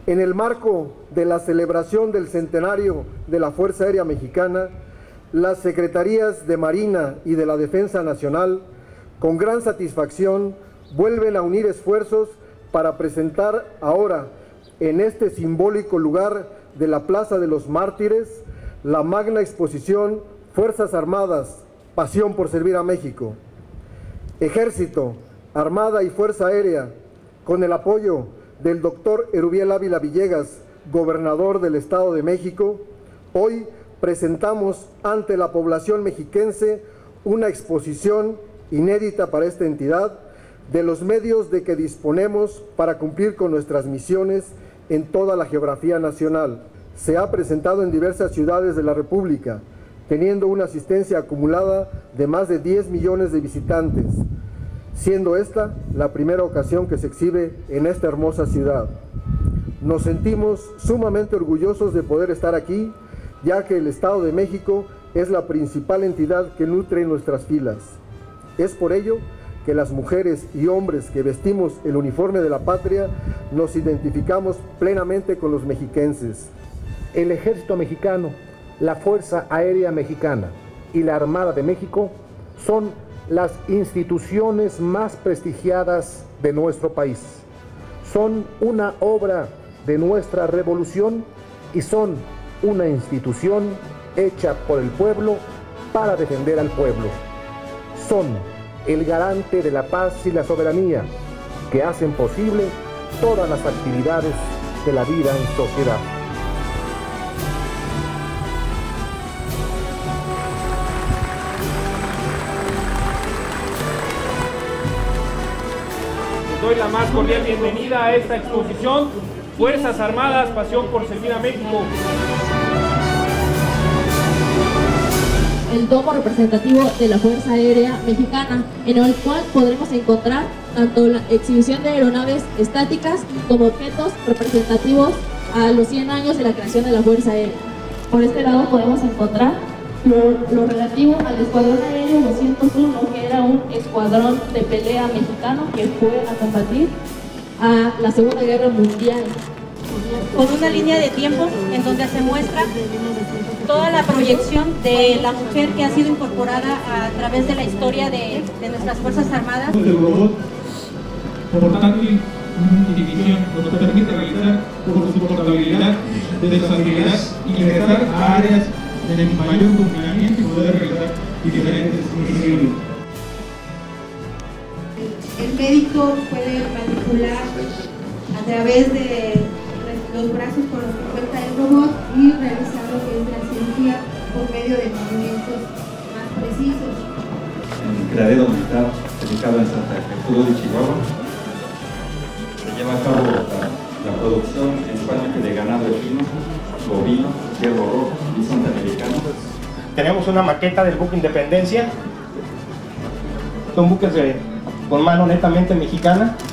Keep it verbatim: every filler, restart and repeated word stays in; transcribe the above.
En el marco de la celebración del centenario de la Fuerza Aérea Mexicana, las Secretarías de Marina y de la Defensa Nacional, con gran satisfacción, vuelven a unir esfuerzos para presentar ahora, en este simbólico lugar de la Plaza de los Mártires, la magna exposición Fuerzas Armadas, Pasión por Servir a México. Ejército, Armada y Fuerza Aérea, con el apoyo del doctor Erubiel Ávila Villegas, gobernador del Estado de México, hoy presentamos ante la población mexiquense una exposición inédita para esta entidad de los medios de que disponemos para cumplir con nuestras misiones en toda la geografía nacional. Se ha presentado en diversas ciudades de la República, teniendo una asistencia acumulada de más de diez millones de visitantes, siendo esta la primera ocasión que se exhibe en esta hermosa ciudad. Nos sentimos sumamente orgullosos de poder estar aquí, ya que el Estado de México es la principal entidad que nutre nuestras filas. Es por ello que las mujeres y hombres que vestimos el uniforme de la patria nos identificamos plenamente con los mexiquenses. El Ejército Mexicano, la Fuerza Aérea Mexicana y la Armada de México son las instituciones más prestigiadas de nuestro país. Son una obra de nuestra revolución y son una institución hecha por el pueblo para defender al pueblo. Son el garante de la paz y la soberanía que hacen posible todas las actividades de la vida en sociedad. Les doy la más cordial bienvenida a esta exposición Fuerzas Armadas, Pasión por Servir a México. El domo representativo de la Fuerza Aérea Mexicana, en el cual podremos encontrar tanto la exhibición de aeronaves estáticas como objetos representativos a los cien años de la creación de la Fuerza Aérea. Por este lado podemos encontrar lo, lo relativo al Escuadrón Aéreo doscientos uno, que era un escuadrón de pelea mexicano que fue a combatir a la Segunda Guerra Mundial. Con una línea de tiempo en donde se muestra toda la proyección de la mujer que ha sido incorporada a través de la historia de, de nuestras Fuerzas Armadas. El robot portátil división nos permite realizar por su portabilidad, desactividad, ingresar a áreas de mayor confinamiento y poder realizar diferentes misiones. El médico puede manipular a través de los brazos con los que cuenta el robot y realizar lo que es la cirugía por medio de movimientos más precisos. En el criadero militar ubicado en Santa Gertrudis de Chihuahua se lleva a cabo la, la producción principalmente de ganado equino, bovino, ciervo rojo, bisonte americano. Tenemos una maqueta del buque Independencia, son buques de, con mano netamente mexicana.